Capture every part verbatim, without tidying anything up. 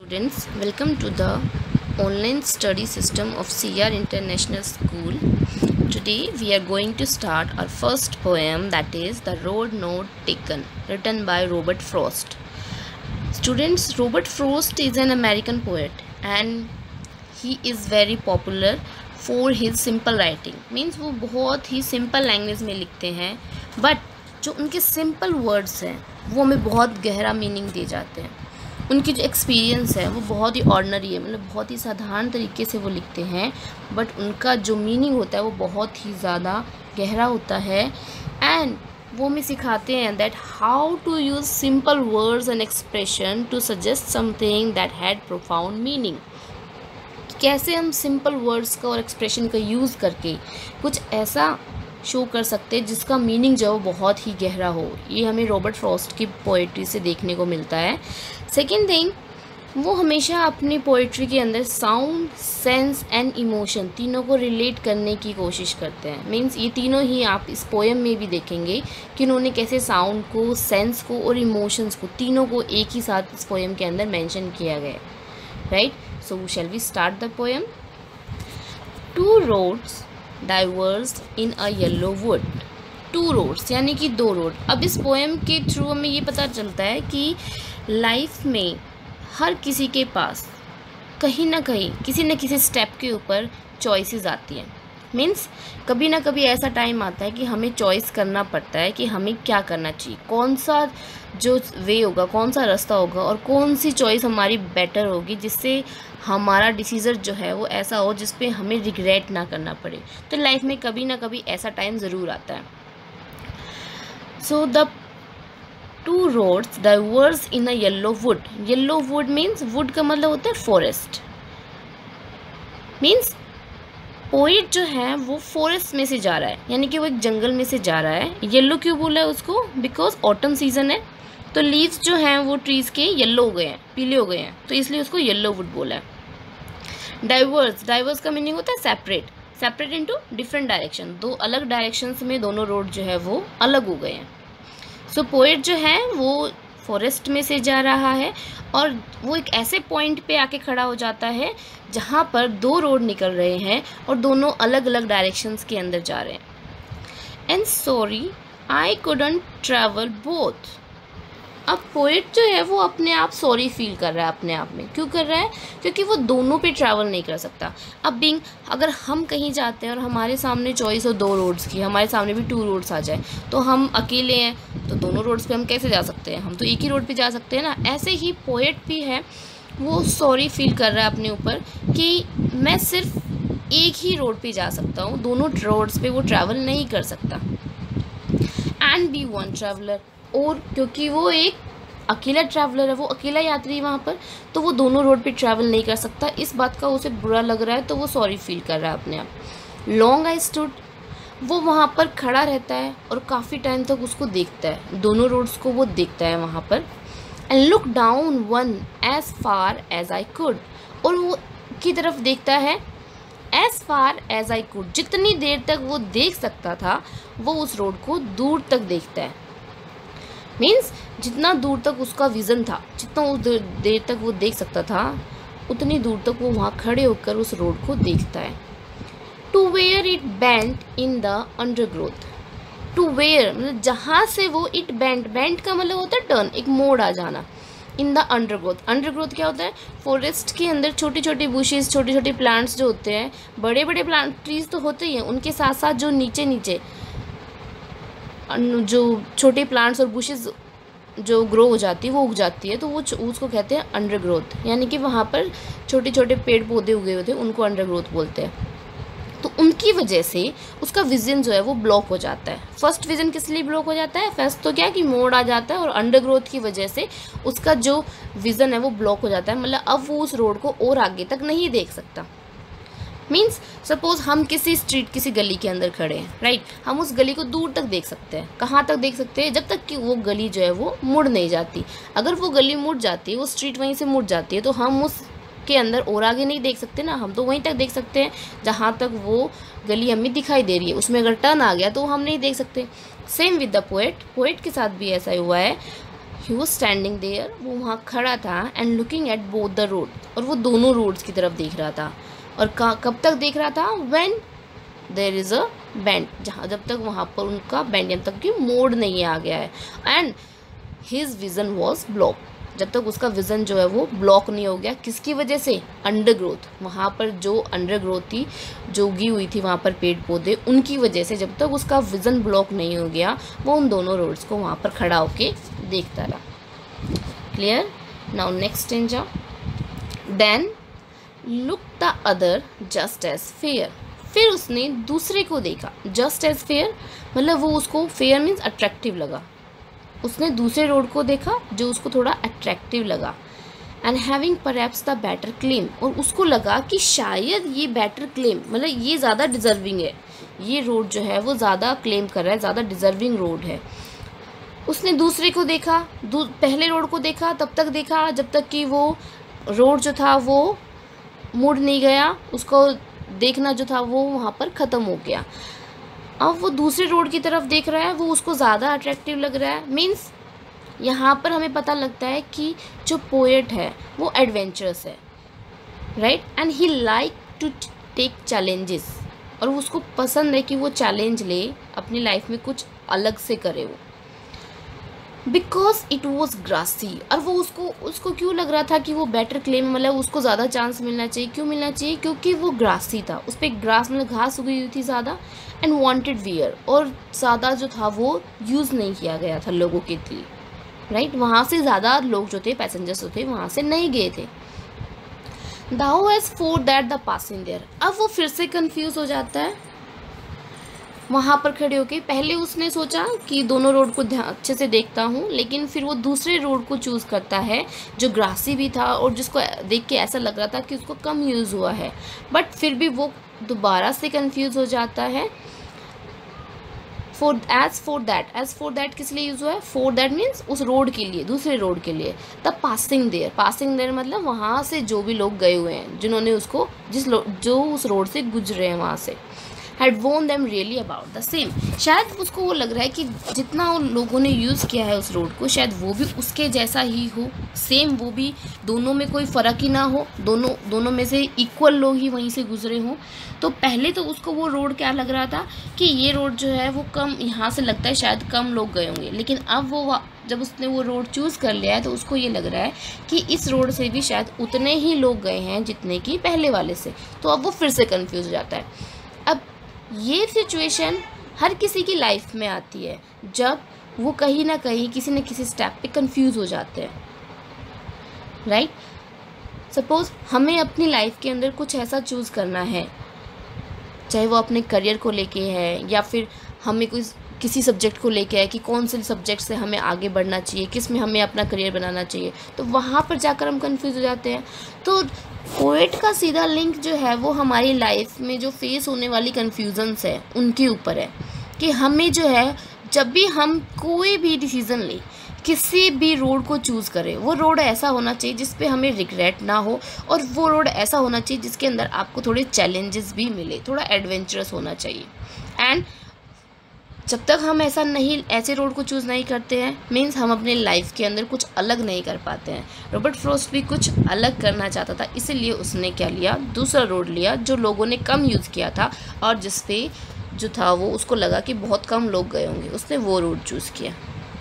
Students, welcome to the online study system of C R International School. Today we are going to start our first poem, that is The Road Not Taken, written by Robert Frost. Students, Robert Frost is an American poet and he is very popular for his simple writing. Means वो बहुत ही simple language में लिखते हैं, but जो उनके simple words हैं वो हमें बहुत गहरा meaning दे जाते हैं. उनकी जो एक्सपीरियंस है वो बहुत ही ऑर्डिनरी है, मतलब बहुत ही साधारण तरीके से वो लिखते हैं, बट उनका जो मीनिंग होता है वो बहुत ही ज़्यादा गहरा होता है. एंड वो हमें सिखाते हैं that how to use simple words and expression to suggest something that had profound meaning. कैसे हम सिंपल वर्ड्स का और एक्सप्रेशन का यूज़ करके कुछ ऐसा शो कर सकते हैं जिसका मीनिंग जो है वो बहुत ही गहरा हो. ये हमें रॉबर्ट फ्रॉस्ट की पोइट्री से देखने को मिलता है. सेकेंड थिंग, वो हमेशा अपनी पोइट्री के अंदर साउंड, सेंस एंड इमोशन तीनों को रिलेट करने की कोशिश करते हैं. मींस ये तीनों ही आप इस पोएम में भी देखेंगे कि उन्होंने कैसे साउंड को, सेंस को और इमोशंस को तीनों को एक ही साथ इस पोएम के अंदर मेंशन किया गया है. Right, so shall we start the poem. Two roads diverged in a yellow wood. Two roads यानी कि दो रोड. अब इस पोएम के थ्रू हमें ये पता चलता है कि लाइफ में हर किसी के पास कहीं ना कहीं किसी न किसी स्टेप के ऊपर चॉइसेस आती हैं. मीन्स कभी ना कभी ऐसा टाइम आता है कि हमें चॉइस करना पड़ता है कि हमें क्या करना चाहिए, कौन सा जो वे होगा, कौन सा रास्ता होगा और कौन सी चॉइस हमारी बेटर होगी जिससे हमारा डिसीज़न जो है वो ऐसा हो जिस पे हमें रिग्रेट ना करना पड़े. तो लाइफ में कभी ना कभी ऐसा टाइम ज़रूर आता है. So the two roads diverged in a yellow wood. Yellow wood means, wood का मतलब होता है फॉरेस्ट. मीन्स पोइट जो है वो फॉरेस्ट में से जा रहा है, यानी कि वो एक जंगल में से जा रहा है. येलो क्यों बोला है उसको? बिकॉज ऑटम सीजन है तो लीव्स जो हैं वो ट्रीज़ के येलो हो गए हैं, पीले हो गए हैं, तो इसलिए उसको येलो वुड बोला है. डाइवर्स, डाइवर्स का मीनिंग होता है separate, separate into different direction. दो अलग डायरेक्शंस में दोनों रोड जो है वो अलग हो गए हैं. सो so, पोएट जो है वो फॉरेस्ट में से जा रहा है और वो एक ऐसे पॉइंट पे आके खड़ा हो जाता है जहाँ पर दो रोड निकल रहे हैं और दोनों अलग अलग डायरेक्शंस के अंदर जा रहे हैं. And sorry I couldn't travel both. अब पोएट जो है वो अपने आप सॉरी फील कर रहा है अपने आप में. क्यों कर रहा है? क्योंकि वो दोनों पे ट्रैवल नहीं कर सकता. अब बीइंग, अगर हम कहीं जाते हैं और हमारे सामने चॉइस हो दो रोड्स की, हमारे सामने भी टू रोड्स आ जाए, तो हम अकेले हैं तो दोनों रोड्स पे हम कैसे जा सकते हैं? हम तो एक ही रोड पे जा सकते हैं ना. ऐसे ही पोएट भी है, वो सॉरी फील कर रहा है अपने ऊपर कि मैं सिर्फ एक ही रोड पे जा सकता हूँ, दोनों रोड्स पे वो ट्रैवल नहीं कर सकता. एंड बी वन ट्रैवलर, और क्योंकि वो एक अकेला ट्रैवलर है, वो अकेला यात्री है वहाँ पर, तो वो दोनों रोड पे ट्रैवल नहीं कर सकता. इस बात का उसे बुरा लग रहा है तो वो सॉरी फील कर रहा है अपने आप. लॉन्ग आई स्टूड, वो वहाँ पर खड़ा रहता है और काफ़ी टाइम तक उसको देखता है, दोनों रोड्स को वो देखता है वहाँ पर. And look down one as far as I could, और वो की तरफ देखता है as far as I could, जितनी देर तक वो देख सकता था वो उस रोड को दूर तक देखता है. मीन्स जितना दूर तक उसका विज़न था, जितना उस देर तक वो देख सकता था, उतनी दूर तक वो वहाँ खड़े होकर उस रोड को देखता है. To where it bent in the undergrowth. To where मतलब जहाँ से वो, इट बेंट, बेंट का मतलब होता है टर्न, एक मोड़ आ जाना. इन द अंडरग्रोथ, अंडरग्रोथ क्या होता है? फॉरेस्ट के अंदर छोटी छोटी बुशेस, छोटे छोटे प्लांट्स जो होते हैं, बड़े बड़े प्लांट ट्रीज तो होते ही हैं, उनके साथ साथ जो नीचे नीचे जो छोटे प्लांट्स और बुशेस जो ग्रो हो जाती है, वो उग जाती है, तो वो उसको कहते हैं अंडरग्रोथ. यानी कि वहाँ पर छोटे छोटे पेड़ पौधे उगे होते हैं, उनको अंडरग्रोथ बोलते हैं. तो उनकी वजह से उसका विज़न जो है वो ब्लॉक हो जाता है. फर्स्ट विज़न किस लिए ब्लॉक हो जाता है? फर्स्ट तो क्या कि मोड़ आ जाता है, और अंडरग्रोथ की वजह से उसका जो विज़न है वो ब्लॉक हो जाता है. मतलब अब वो उस रोड को और आगे तक नहीं देख सकता. मीन्स सपोज हम किसी स्ट्रीट, किसी गली के अंदर खड़े हैं, राइट, हम उस गली को दूर तक देख सकते हैं. कहाँ तक देख सकते हैं? जब तक कि वो गली जो है वो मुड़ नहीं जाती. अगर वो गली मुड़ जाती है, वो स्ट्रीट वहीं से मुड़ जाती है, तो हम उस के अंदर और आगे नहीं देख सकते ना. हम तो वहीं तक देख सकते हैं जहाँ तक वो गली हमें दिखाई दे रही है. उसमें अगर टर्न आ गया तो हम नहीं देख सकते. Same with the poet, poet के साथ भी ऐसा ही हुआ है. ही वॉज स्टैंडिंग देयर, वो वहाँ खड़ा था, and looking at both the road, और वो दोनों रोड्स की तरफ देख रहा था। और कब तक देख रहा था? When there is a bend, जहाँ जब तक वहाँ पर उनका बेंड जब तक कि मोड़ नहीं आ गया है, and his vision was block, जब तक उसका विज़न जो है वो ब्लॉक नहीं हो गया। किसकी वजह से? अंडर ग्रोथ, वहाँ पर जो अंडर ग्रोथ थी, जो उगी हुई थी वहाँ पर पेड़ पौधे, उनकी वजह से जब तक उसका विज़न ब्लॉक नहीं हो गया, वो उन दोनों रोड्स को वहाँ पर खड़ा होके देखता रहा। Clear? Now next stanza, then look the other just as fair, फिर उसने दूसरे को देखा। जस्ट एज फेयर मतलब वो उसको, फेयर मीन्स अट्रैक्टिव लगा, उसने दूसरे रोड को देखा जो उसको थोड़ा अट्रैक्टिव लगा। And having perhaps the better claim, और उसको लगा कि शायद ये बेटर क्लेम मतलब ये ज़्यादा डिज़र्विंग है, ये रोड जो है वो ज़्यादा क्लेम कर रहा है, ज़्यादा डिज़र्विंग रोड है। उसने दूसरे को देखा, पहले रोड को देखा, तब तक देखा जब तक कि वो रोड जो था वो मुड़ नहीं गया, उसको देखना जो था वो वहाँ पर ख़त्म हो गया। अब वो दूसरे रोड की तरफ देख रहा है, वो उसको ज़्यादा अट्रैक्टिव लग रहा है। मीन्स यहाँ पर हमें पता लगता है कि जो पोएट है वो एडवेंचरस है, right, and he like to take challenges, और उसको पसंद है कि वो चैलेंज ले, अपनी लाइफ में कुछ अलग से करे वो। बिकॉज इट वॉज ग्रासी, और वो उसको उसको क्यों लग रहा था कि वो बेटर क्लेम मतलब उसको ज़्यादा चांस मिलना चाहिए। क्यों मिलना चाहिए? क्योंकि वो ग्रासी था, उस पर ग्रास मतलब घास उगी हुई थी ज़्यादा, एंड वांटेड वियर, और ज़्यादा जो था वो यूज़ नहीं किया गया था लोगों के लिए, राइट। वहाँ से ज़्यादा लोग जो थे, पैसेंजर्स जो थे, वहाँ से नहीं गए थे। Though as for that the passing there, अब वो फिर से कंफ्यूज हो जाता है वहाँ पर खड़े होके। पहले उसने सोचा कि दोनों रोड को अच्छे से देखता हूँ, लेकिन फिर वो दूसरे रोड को चूज़ करता है जो ग्रासी भी था और जिसको देख के ऐसा लग रहा था कि उसको कम यूज़ हुआ है, बट फिर भी वो दोबारा से कंफ्यूज हो जाता है। For as for that, as for that किस लिए यूज़ हुआ है? फोर दैट मीन्स उस रोड के लिए, दूसरे रोड के लिए। The passing there, passing there मतलब वहाँ से जो भी लोग गए हुए हैं, जिन्होंने उसको जिस जो उस रोड से गुजरे हैं वहाँ से, had warned them really about the same, शायद उसको वो लग रहा है कि जितना उन लोगों ने यूज़ किया है उस रोड को, शायद वो भी उसके जैसा ही हो, सेम, वो भी दोनों में कोई फ़र्क ही ना हो, दोनों दोनों में से इक्वल लोग ही वहीं से गुजरे हों। तो पहले तो उसको वो रोड क्या लग रहा था कि ये रोड जो है वो कम, यहाँ से लगता है शायद कम लोग गए होंगे, लेकिन अब वो जब उसने वो रोड चूज़ कर लिया है तो उसको ये लग रहा है कि इस रोड से भी शायद उतने ही लोग गए हैं जितने कि पहले वाले से। तो अब वो फिर से कन्फ्यूज़ हो जाता है। अब ये सिचुएशन हर किसी की लाइफ में आती है, जब वो कहीं ना कहीं किसी न किसी स्टेप पे कंफ्यूज हो जाते हैं, राइट। सपोज़ हमें अपनी लाइफ के अंदर कुछ ऐसा चूज़ करना है, चाहे वो अपने करियर को लेके है या फिर हमें कोई किसी सब्जेक्ट को लेके है कि कौन से सब्जेक्ट से हमें आगे बढ़ना चाहिए, किस में हमें अपना करियर बनाना चाहिए, तो वहाँ पर जाकर हम कंफ्यूज हो जाते हैं। तो पोएट का सीधा लिंक जो है वो हमारी लाइफ में जो फेस होने वाली कन्फ्यूजन्स है उनके ऊपर है, कि हमें जो है जब भी हम कोई भी डिसीज़न लें, किसी भी रोड को चूज़ करें, वो रोड ऐसा होना चाहिए जिस पे हमें रिग्रेट ना हो, और वो रोड ऐसा होना चाहिए जिसके अंदर आपको थोड़े चैलेंजेस भी मिले, थोड़ा एडवेंचरस होना चाहिए। एंड जब तक हम ऐसा नहीं, ऐसे रोड को चूज़ नहीं करते हैं, मीन्स हम अपने लाइफ के अंदर कुछ अलग नहीं कर पाते हैं। रॉबर्ट फ्रॉस्ट भी कुछ अलग करना चाहता था, इसीलिए उसने क्या लिया, दूसरा रोड लिया जो लोगों ने कम यूज़ किया था और जिस पे जो था वो उसको लगा कि बहुत कम लोग गए होंगे, उसने वो रोड चूज़ किया।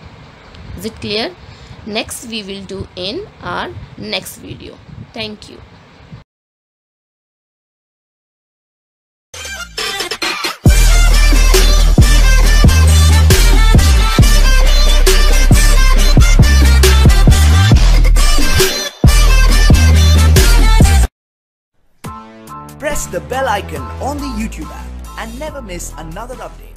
Is it clear? Next we will do in our next video. Thank you. Press the bell icon on the YouTube app and never miss another update.